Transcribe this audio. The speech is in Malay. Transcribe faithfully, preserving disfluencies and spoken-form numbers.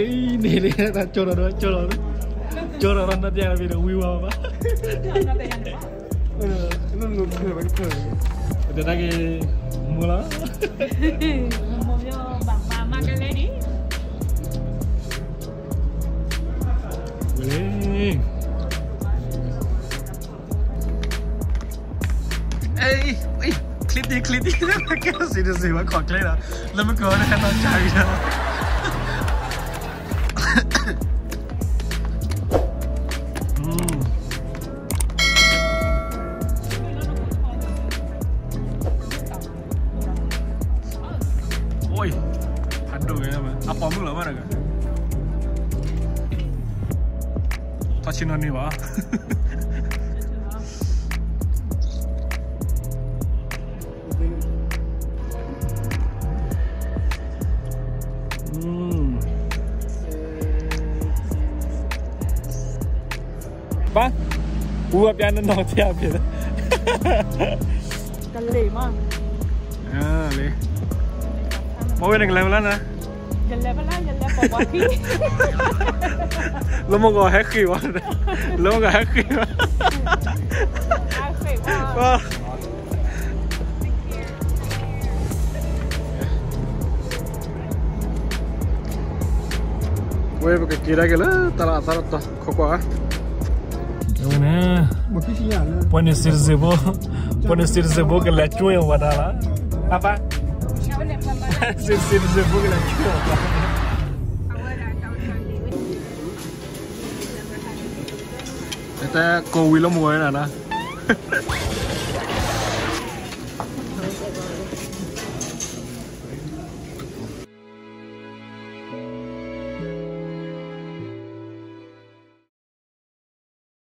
ini ni tak curang dah, curang dah. Curang orang nanti yang lebih wiwa apa? Ini nunggu betul. Udah lagi mula. Ngomongnya bang mama kan lady. Boleh. Eh, eh, klip ni, klip ni. Kita sini sini buat kau klip lah. Lama kau nak nak cari lah. Hmm. Oi, aduh ya mana? Apa mula mana kan? Tacina ni wah. Ba, gua piano no tiap ya. Kali mah. Ah, le. Mau yang level mana? Yang level lah, yang level bawah. Lo mau gak hacky wah? Lo mau gak hacky wah? Hacky wah. Wah. Gue pakai kira gila, tarak tarak tuh koko ah. Mana? Punya sirzibo, punya sirzibo ke lecu yang wadala. Apa? Sir sirzibo ke lecu. Kita kau wilom gue nana.